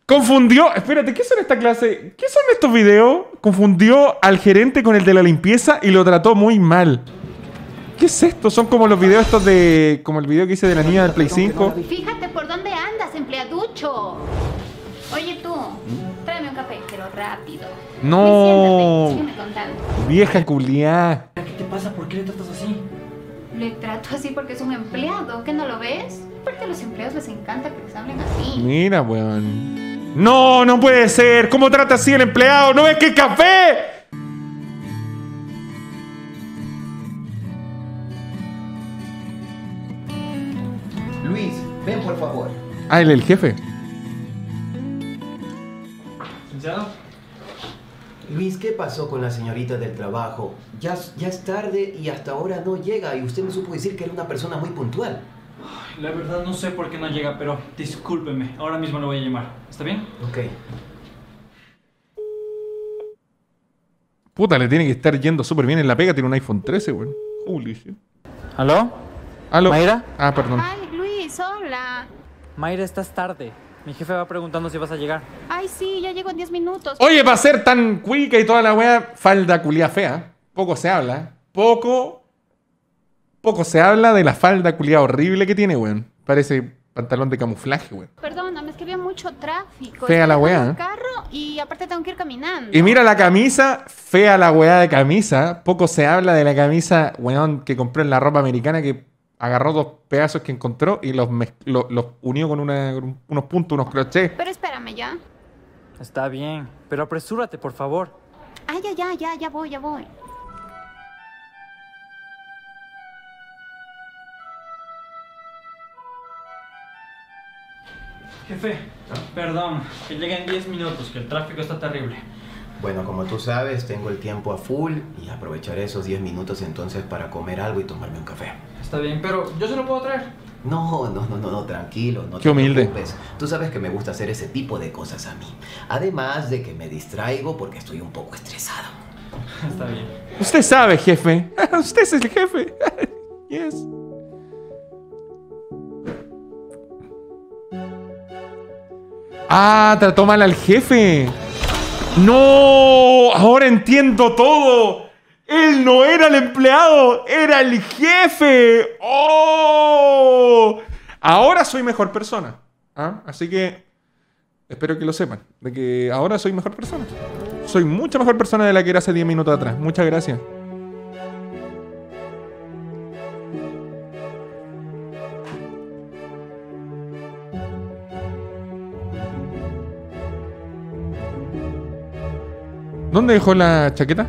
Confundió... Espérate, ¿qué son esta clase? ¿Qué son estos videos? Confundió al gerente con el de la limpieza y lo trató muy mal. ¿Qué es esto? Son como los videos estos de... Como el video que hice de la niña del Play 5. Fíjate por dónde andas, empleaducho. Oye tú, tráeme un café, pero rápido. No. Siéntate, sígueme contando. Vieja culiá. ¿Qué te pasa? ¿Por qué le tratas así? Le trato así porque es un empleado, ¿qué no lo ves? Porque a los empleados les encanta que les hablen así. Mira, weón. No, no puede ser. ¿Cómo trata así el empleado? ¿No ves que es café? Luis, ven por favor. Ah, el jefe. ¿Licenciado? Luis, ¿qué pasó con la señorita del trabajo? Ya es tarde y hasta ahora no llega y usted me supo decir que era una persona muy puntual. Ay, la verdad no sé por qué no llega, pero discúlpeme. Ahora mismo lo voy a llamar. ¿Está bien? Ok. Puta, le tiene que estar yendo súper bien en la pega. Tiene un iPhone 13, weón. Holy shit. ¿Aló? ¿Aló? ¿Mayra? Ah, perdón. Ay, Luis, hola. Mayra, estás tarde. Mi jefe va preguntando si vas a llegar. Ay, sí, ya llego en 10 minutos. Oye, para ser tan cuica y toda la weá, falda culia fea. Poco se habla. Poco se habla de la falda culia horrible que tiene, weón. Parece pantalón de camuflaje, weón. Perdóname, es que había mucho tráfico. Fea la Estoy en weá. el carro y aparte tengo que ir caminando. Y mira la camisa, fea la weá de camisa. Poco se habla de la camisa, weón, que compró en la ropa americana, que agarró dos pedazos que encontró y los unió con unos puntos, unos crochets. Pero espérame ya. Está bien, pero apresúrate, por favor. Ah, ya voy. Jefe, perdón, que llegue en 10 minutos, que el tráfico está terrible. Bueno, como tú sabes, tengo el tiempo a full y aprovecharé esos 10 minutos entonces para comer algo y tomarme un café. Está bien, pero yo se lo puedo traer. No, tranquilo, no Qué te humilde. preocupes. Tú sabes que me gusta hacer ese tipo de cosas a mí. Además de que me distraigo porque estoy un poco estresado. Está bien. Usted sabe, jefe. Usted es el jefe. Yes. Ah, trató mal al jefe. No, ahora entiendo todo. Él no era el empleado, era el jefe. ¡Oh! Ahora soy mejor persona. ¿Ah? Así que espero que lo sepan, de que ahora soy mejor persona. Soy mucha mejor persona de la que era hace 10 minutos atrás. Muchas gracias. ¿Dónde dejó la chaqueta?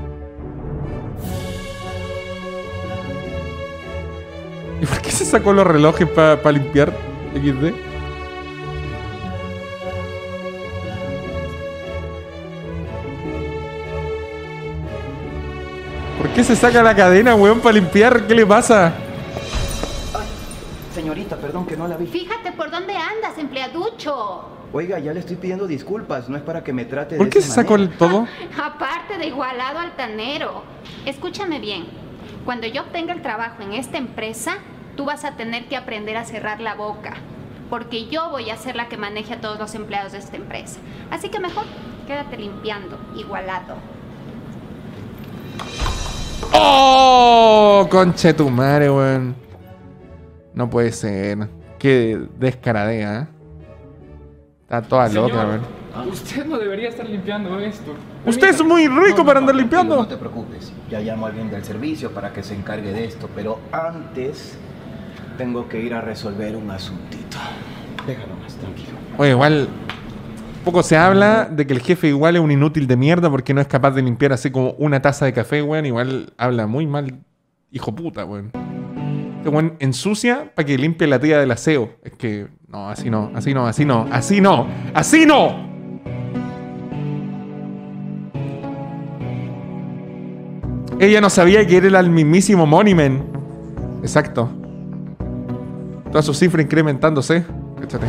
¿Y por qué se sacó los relojes para limpiar XD? ¿Por qué se saca la cadena, weón, para limpiar? ¿Qué le pasa? Ay, señorita, perdón que no la vi. Fíjate por dónde andas, empleaducho. Oiga, ya le estoy pidiendo disculpas, no es para que me trate de ¿Por qué esa se sacó manera. todo? Aparte de igualado altanero. Escúchame bien. Cuando yo obtenga el trabajo en esta empresa, tú vas a tener que aprender a cerrar la boca. Porque yo voy a ser la que maneje a todos los empleados de esta empresa. Así que mejor, quédate limpiando, igualado. ¡Oh! Conche tu madre, weón. No puede ser. Qué descaradea, ¿eh? Está toda loca, weón. Usted no debería estar limpiando esto. Usted es muy rico para andar limpiando. No te preocupes, ya llamo a alguien del servicio para que se encargue de esto, pero antes tengo que ir a resolver un asuntito. Déjalo más, tranquilo. Oye, igual poco se habla de que el jefe igual es un inútil de mierda porque no es capaz de limpiar así como una taza de café, weón. Igual habla muy mal, hijo puta, weón. Este weón ensucia para que limpie la tía del aseo. Es que, no, así no, así no, así no, así no, así no. Ella no sabía que era el mismísimo Moneyman. Exacto. Toda su cifra incrementándose. Échate.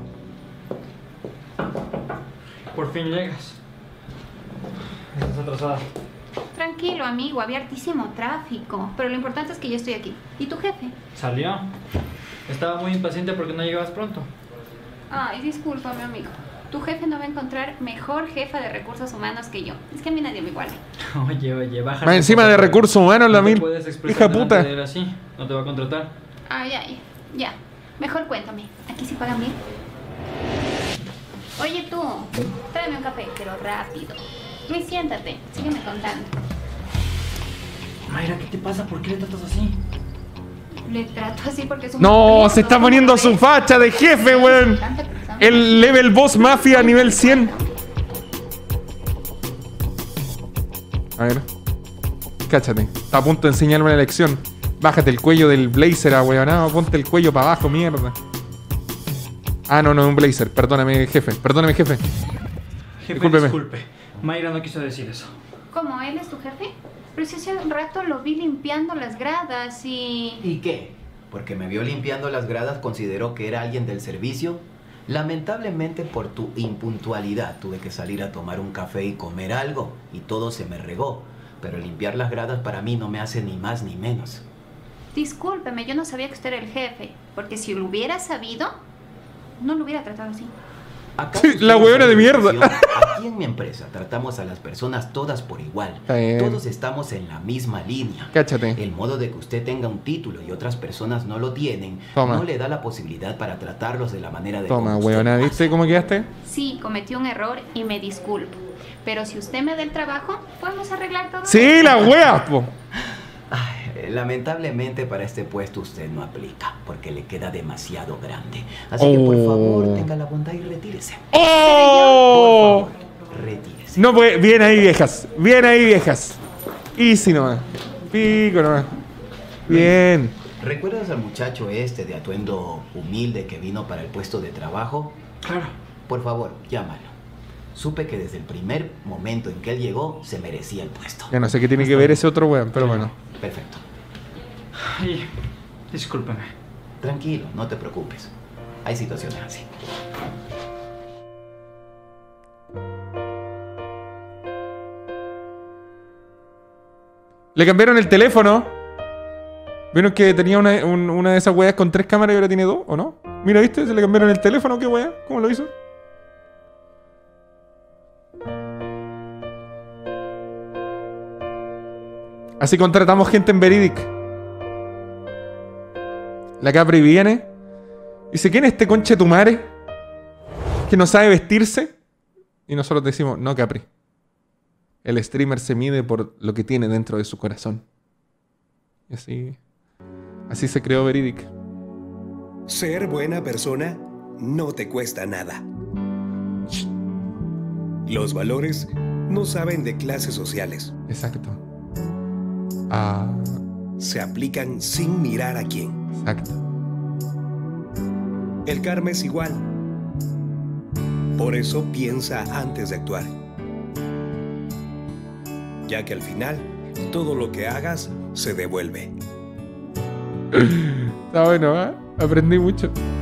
Por fin llegas. Estás atrasada. Tranquilo, amigo, había hartísimo tráfico. Pero lo importante es que ya estoy aquí. ¿Y tu jefe? ¿Salió? Estaba muy impaciente porque no llegabas pronto. Ay, discúlpame, amigo. Tu jefe no va a encontrar mejor jefa de recursos humanos que yo. Es que a mí nadie me iguala. Oye, baja. Más encima de recursos humanos, la mil. Hija puta. Así, no te va a contratar. Ah, ya. Mejor cuéntame. ¿Aquí sí pagan bien? Oye tú, tráeme un café, pero rápido. Luis, siéntate. Sígueme contando. Mayra, ¿qué te pasa? ¿Por qué le tratas así? Le trato así porque es un... No, se está poniendo su facha de jefe, weón. El level boss mafia nivel 100. A ver. Cáchate. Está a punto de enseñarme la lección. Bájate el cuello del blazer, weón. Ponte el cuello para abajo, mierda. Ah, no, es un blazer. Perdóname, jefe. Jefe, Discúlpeme. disculpe. Mayra no quiso decir eso. ¿Cómo? ¿Él es tu jefe? Pero si hace un rato lo vi limpiando las gradas y... ¿Y qué? Porque me vio limpiando las gradas, consideró que era alguien del servicio. Lamentablemente por tu impuntualidad tuve que salir a tomar un café y comer algo y todo se me regó. Pero limpiar las gradas para mí no me hace ni más ni menos. Discúlpeme, yo no sabía que usted era el jefe. Porque si lo hubiera sabido, no lo hubiera tratado así. ¿Acaso La ustedes huevona de saben mierda. lección? Aquí en mi empresa tratamos a las personas todas por igual. Está bien. Todos estamos en la misma línea. Cáchate. El modo de que usted tenga un título y otras personas no lo tienen, Toma. no le da la posibilidad para tratarlos de la manera de Toma, como usted weona. lo ¿Viste hace. cómo quedaste? Sí, cometí un error y me disculpo. Pero si usted me da el trabajo, podemos arreglar todo. Sí, la wea, po. Ay, lamentablemente para este puesto usted no aplica, porque le queda demasiado grande. Así que por favor, tenga la bondad y retírese. ¡Oh! Por favor, retírese. No, pues, bien ahí, viejas. Bien ahí, viejas. Easy nomás. Pico nomás. Bien. ¿Recuerdas al muchacho este de atuendo humilde que vino para el puesto de trabajo? Claro. Por favor, llámalo. Supe que desde el primer momento en que él llegó, se merecía el puesto. Ya no sé qué tiene que ver ese otro weón, pero bueno. Perfecto. Ay, discúlpeme. Tranquilo, no te preocupes. Hay situaciones así. Le cambiaron el teléfono. ¿Vieron que tenía una de esas weas con 3 cámaras y ahora tiene 2? ¿O no? Mira, ¿viste? Se le cambiaron el teléfono. ¿Qué wea? ¿Cómo lo hizo? Así contratamos gente en Veridic. La Capri viene. Dice, ¿quién es este conche tu madre? Que no sabe vestirse. Y nosotros decimos, no, Capri. El streamer se mide por lo que tiene dentro de su corazón. Y así se creó Veridic. Ser buena persona no te cuesta nada. Los valores no saben de clases sociales. Exacto. Se aplican sin mirar a quién. Exacto. El karma es igual. Por eso piensa antes de actuar. Ya que al final, todo lo que hagas se devuelve. Está bueno, ¿eh? Aprendí mucho.